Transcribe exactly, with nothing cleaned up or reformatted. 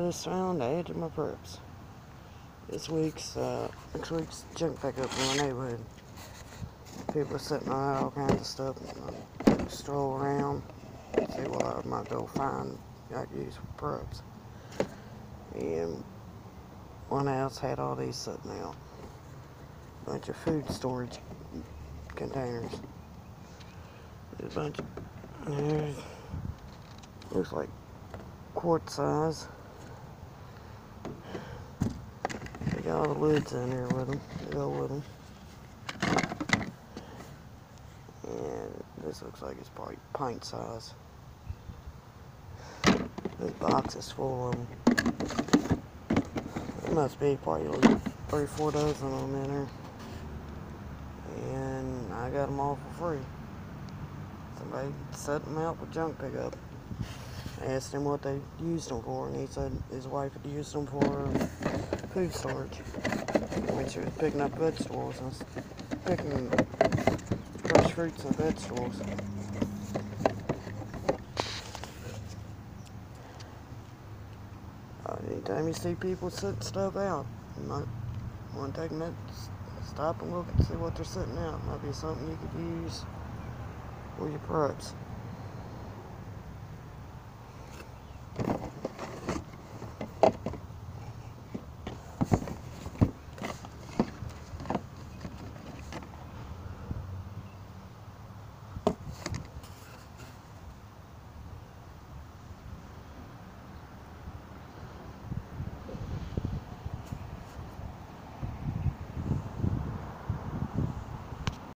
list found, I added my preps. This week's, uh, next week's junk pickup in my neighborhood. People are setting on all kinds of stuff. And I stroll around, see what I might go find I could use for preps. And one house had all these sitting out. Bunch of food storage containers. There's a bunch of, there's, looks like quart size. They got all the lids in there with them, to go with them. And this looks like it's probably pint size. This box is full of them. There must be probably like three or four dozen of them in there. And I got them all for free. Somebody set them out for junk pickup. I asked him what they used them for, and he said his wife had used them for food storage. When she was picking up vegetables and picking fresh fruits and vegetables. Uh, anytime you see people setting stuff out, you might want to take a minute, stop and look and see what they're setting out. Might be something you could use with your preps.